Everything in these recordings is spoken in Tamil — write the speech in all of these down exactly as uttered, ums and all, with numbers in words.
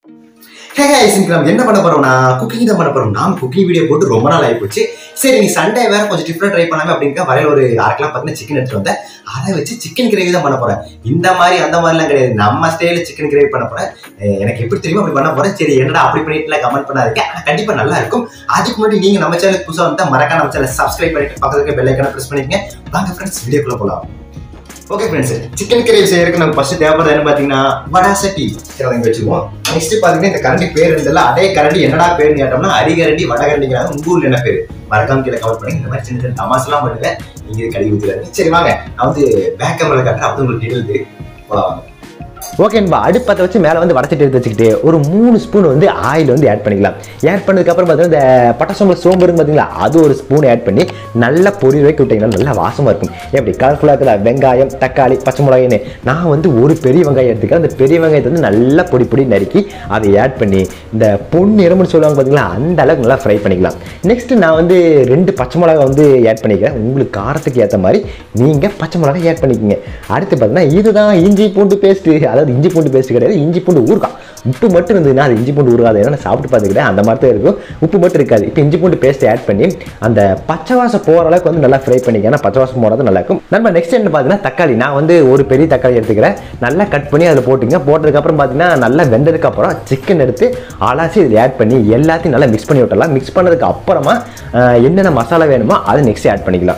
Hey guys, நம்ம என்ன பண்ண போறோம்னா குக்கிங் தான் பண்ண போறோம். நாம குக்கிங் வீடியோ போட்டு ரொம்ப நாள் ஆயி போச்சு. சரி நீ சண்டே வேற கொஞ்சம் டிஃபரெண்ட் ட்ரை பண்ணாம அப்படிங்க வரையில ஒரு அரை கிலோ பார்த்தீங்கன்னா சிக்கன் எடுத்துட்டு வந்தேன். அதை வச்சு சிக்கன் கிரேவி தான் பண்ண போறேன். இந்த மாதிரி அந்த மாதிரிலாம் கிடையாது. நம்ம ஸ்டைல சிக்கன் கிரேவி பண்ண போறேன். எனக்கு எப்படி தெரியுமோ அப்படி பண்ண போறேன். சரி என்னடா அப்படி பண்ணிட்டுலாம் கமெண்ட் பண்ணாதீங்க. ஆனா கண்டிப்பா நல்லா இருக்கும். அதுக்கு முன்னாடி நீங்க நம்ம சேனலுக்கு புதுசா வந்தா மறக்காம நம்ம சேனலை சப்ஸ்கிரைப் பண்ணிட்டு பக்கத்துல இருக்க பெல் ஐகானை பிரஸ் பண்ணிக்கங்க. வாங்க ஃப்ரெண்ட்ஸ் வீடியோக்குள்ள போலாம். ஓகே ஃப்ரெண்ட்ஸ், சிக்கன் கிரேவி செய்யறதுக்கு நமக்கு ஃபர்ஸ்ட் தேவைப்படுறது என்ன பார்த்தீங்கன்னா வடா சட்டி வாங்கி வச்சுக்குவோம். நெக்ஸ்ட் பார்த்தீங்கன்னா இந்த கரண்டி பேர் இருந்ததில்ல, அதே கரண்டி என்னடா பேர் கேட்டோம்னா அரிகரண்டி வடகரண்டிங்கிறாங்க. உங்க ஊர்ல என்ன பேர் மறக்காம கீழே கவர் பண்ணி இந்த மாதிரி சின்ன சின்ன தமாசெல்லாம் பண்ணுவேன். நீங்க கழுவி ஊற்றுறாரு. சரி வாங்க, நான் வந்து பேக் கேமரா காட்டுறேன். அப்படி உங்களுக்கு டீட்டெயில் தெரியும். போலாம். ஓகே நண்பா, அடுப்பத்தை வச்சு மேலே வந்து வடச்சட்டி எடுத்து வச்சுக்கிட்டு ஒரு மூணு ஸ்பூன் வந்து ஆயில் வந்து ஆட் பண்ணிக்கலாம். ஆட் பண்ணதுக்கப்புறம் பார்த்தீங்கன்னா இந்த பட்டை சோம்பு சோம்பு இருக்கு பார்த்தீங்களா, அது ஒரு ஸ்பூன் ஆட் பண்ணி நல்லா பொரி வைக்க விட்டிங்கன்னா நல்லா வாசமாக இருக்கும். எப்படி கலர்ஃபுல்லாக இருக்குல்ல. வெங்காயம், தக்காளி, பச்சை மிளகாயின்னு நான் வந்து ஒரு பெரிய வெங்காயம் எடுத்துக்கிறேன். அந்த பெரிய வெங்காயத்தை வந்து நல்லா பொடி பொடி நறுக்கி அதை ஆட் பண்ணி இந்த பொண்ணு நிறம்னு சொல்லுவாங்க பார்த்தீங்களா, அந்த அளவுக்கு நல்லா ஃப்ரை பண்ணிக்கலாம். நெக்ஸ்ட்டு நான் வந்து ரெண்டு பச்சை மிளகா வந்து ஆட் பண்ணிக்கிறேன். உங்களுக்கு காரத்துக்கு ஏற்ற மாதிரி நீங்கள் பச்சை மிளகா ஆட் பண்ணிக்கோங்க. அடுத்து பார்த்தீங்கன்னா இதுதான் இஞ்சி பூண்டு பேஸ்ட்டு. அதாவது இஞ்சி பூண்டு பேஸ்ட் கிடையாது, இஞ்சி பூண்டு ஊறுகாய். உப்பு மட்டும் இருந்ததுன்னா அது இஞ்சி பூண்டு ஊறுகாது. ஏன்னா சாப்பிட்டு பார்த்துக்கிட்டேன், அந்த மாதிரி தான் இருக்கும். உப்பு மட்டும் இருக்காது. இப்போ இஞ்சி பூண்டு பேஸ்ட் ஆட் பண்ணி அந்த பச்சை வாசம் போகிற அளவுக்கு வந்து நல்லா ஃப்ரை பண்ணிக்க. ஏன்னா பச்சை வாசம் போகிறது நல்லா இருக்கும். நம்ம நெக்ஸ்ட் என்ன பார்த்தீங்கன்னா தக்காளி. நான் வந்து ஒரு பெரிய தக்காளி எடுத்துக்கிறேன். நல்லா கட் பண்ணி அதில் போட்டுங்க. போட்டதுக்கப்புறம் பார்த்தீங்கன்னா நல்லா வெந்ததுக்கப்புறம் சிக்கன் எடுத்து அலாசி இதில் ஆட் பண்ணி எல்லாத்தையும் நல்லா மிக்ஸ் பண்ணி விட்டலாம். மிக்ஸ் பண்ணதுக்கு அப்புறமா என்னென்ன மசாலா வேணுமோ அதை நெக்ஸ்ட் ஆட் பண்ணிக்கலாம்.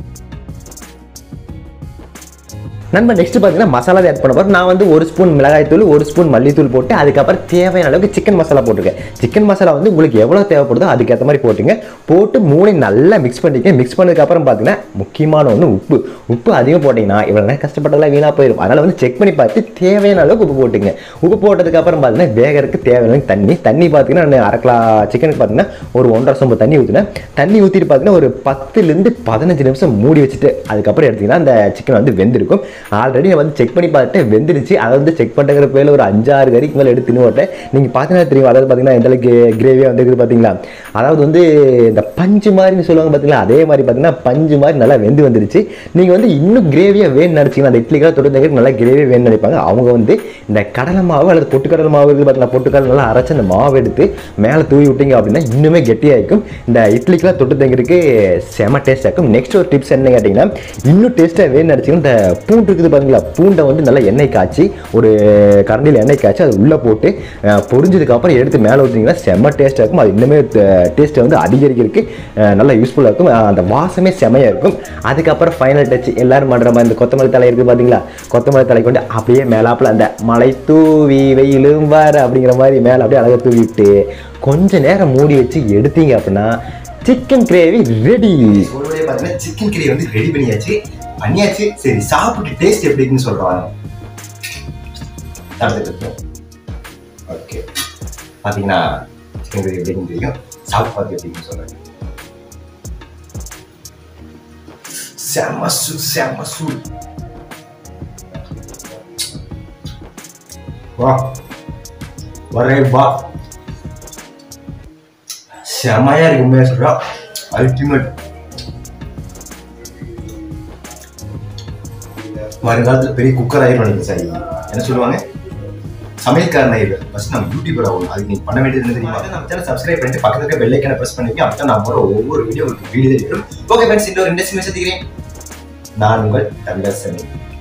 நம்ம நெக்ஸ்ட் பார்த்தீங்கன்னா மசாலா ஆட் பண்ண போகிறோம். நான் வந்து ஒரு ஸ்பூன் மிளகாய் தூள், ஒரு ஸ்பூன் மல்லித்தூள் போட்டு அதுக்கப்புறம் தேவையான அளவுக்கு சிக்கன் மசாலா போட்டுருக்கேன். சிக்கன் மசாலா வந்து உங்களுக்கு எவ்வளோ தேவைப்படுதோ அதுக்கேற்ற மாதிரி போட்டுங்க. போட்டு மூணையும் நல்லா மிக்ஸ் பண்ணிக்க. மிக்ஸ் பண்ணதுக்கப்புறம் பார்த்தீங்கன்னா முக்கியமான ஒன்று உப்பு. உப்பு அதிகம் போட்டிங்கன்னா இவ்வளோ நேரம் கஷ்டப்பட்டதெல்லாம் வீணாக போயிடும். அதனால் வந்து செக் பண்ணி பார்த்து தேவையான அளவுக்கு உப்பு போட்டுங்க. உப்பு போட்டதுக்கப்புறம் பார்த்தீங்கன்னா வேகறதுக்கு தேவையான தண்ணி தண்ணி பார்த்தீங்கன்னா நான் அரை கிலோ சிக்கனுக்கு பார்த்தீங்கன்னா ஒரு ஒன்றரை சொம்பு தண்ணி ஊற்றினேன். தண்ணி ஊற்றிட்டு பார்த்தீங்கன்னா ஒரு பத்துலேருந்து பதினஞ்சு நிமிஷம் மூடி வச்சுட்டு அதுக்கப்புறம் எடுத்திங்கன்னா அந்த சிக்கன் வந்து வெந்திருக்கும். ஆல்ரெடி நான் வந்து செக் பண்ணி பார்த்துட்டு வெந்துருச்சு. அதை வந்து செக் பண்ணுற பேரில் ஒரு அஞ்சாறு கறிக்கு மேலே எடுத்து தின்னு ஓட்டேன். நீங்கள் பார்த்தீங்கன்னா தெரியும். அதாவது பார்த்தீங்கன்னா எந்த அளவுக்கு கிரேவியாக வந்துருக்குது பார்த்தீங்களா. அதாவது வந்து இந்த பஞ்சு மாதிரின்னு சொல்லுவாங்க பார்த்தீங்களா, அதே மாதிரி பார்த்தீங்கன்னா பஞ்சு மாதிரி நல்லா வெந்து வந்துருச்சு. நீங்கள் வந்து இன்னும் கிரேவியாக வேணும்னு நினச்சிங்கன்னா அந்த இட்லிக்காக தொட்டு நல்லா கிரேவியாக வேணும்னு நினைப்பாங்க. அவங்க வந்து இந்த கடலை மாவு அல்லது பொட்டுக்கடலை மாவு இருக்குது பார்த்தீங்கன்னா, பொட்டுக்கடலை நல்லா அரைச்சி அந்த மாவு எடுத்து மேலே தூவி விட்டீங்க அப்படின்னா இன்னுமே கெட்டியாக இருக்கும். இந்த இட்லிக்கெலாம் தொட்டு தங்கிறதுக்கு செம டேஸ்ட்டாக இருக்கும். நெக்ஸ்ட் ஒரு டிப்ஸ் என்ன கேட்டிங்கன்னா, இன்னும் டேஸ்ட்டாக வேணும்னு நினச்சிங்கன்னா இந்த பூண்டு இருக்குது பாருங்களா, பூண்டை வந்து நல்லா எண்ணெய் காய்ச்சி ஒரு கரண்டியில் எண்ணெய் காய்ச்சி அது உள்ளே போட்டு பொரிஞ்சதுக்கப்புறம் எடுத்து மேலே ஊற்றிங்கன்னா செம்ம டேஸ்ட்டாக இருக்கும். அது இன்னுமே டேஸ்ட்டை வந்து அதிகரிக்கிறதுக்கு நல்லா யூஸ்ஃபுல்லாக இருக்கும். அந்த வாசமே செமையாக இருக்கும். அதுக்கப்புறம் ஃபைனல் டச் எல்லோரும் பண்ணுற மாதிரி இந்த கொத்தமல்லி தலை இருக்குது பார்த்தீங்களா, கொத்தமல்லி தலை கொண்டு அப்படியே மேலாப்பில் அந்த மலை தூவி வெயிலும் வர அப்படிங்கிற மாதிரி மேலே அப்படியே அழகாக தூவி விட்டு கொஞ்சம் நேரம் மூடி வச்சு எடுத்தீங்க அப்படின்னா சிக்கன் கிரேவி ரெடி. பார்த்தீங்கன்னா சிக்கன் கிரேவி வந்து ரெடி பண்ணியாச்சு பண்ணியாச்சு சரி சாப்பிட்டு டேஸ்ட் எப்படி இருக்குன்னு சொல்றாங்க. ஓகே பாத்தீங்கன்னா சிக்கன் கிரேவி எப்படின்னு தெரியும். சாப்பிட்டு பார்த்து எப்படின்னு சொல்றாங்க. செம சூ செம சூ வா வரே வா செமையா இருக்கு. உண்மையா சொல்றா, அல்டிமேட். வருங்காலத்தில் பெரிய குக்கர் ஆயிரும் நினைக்கிறேன். சரி என்ன சொல்லுவாங்க, சமையல்காரன் ஆயிடும். ஃபர்ஸ்ட் நம்ம யூடியூபர் ஆகணும். அதுக்கு நீங்க பண்ண வேண்டியது என்ன தெரியுமா, நம்ம சேனல் சப்ஸ்கிரைப் பண்ணிட்டு பக்கத்துல இருக்க பெல் ஐகானை பிரஸ் பண்ணிக்க. அப்பதான் நான் போற ஒவ்வொரு வீடியோ உங்களுக்கு வீடியோ தெரியும். ஓகே ஃப்ரெண்ட்ஸ், இன்னொரு ரெண்டு நிமிஷம் சந்திக்கிறேன். நான் உங்கள் தமிழர் சனி.